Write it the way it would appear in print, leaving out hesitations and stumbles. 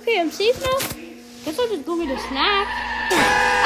Okay, I'm safe now. Guess I'll just go get a snack.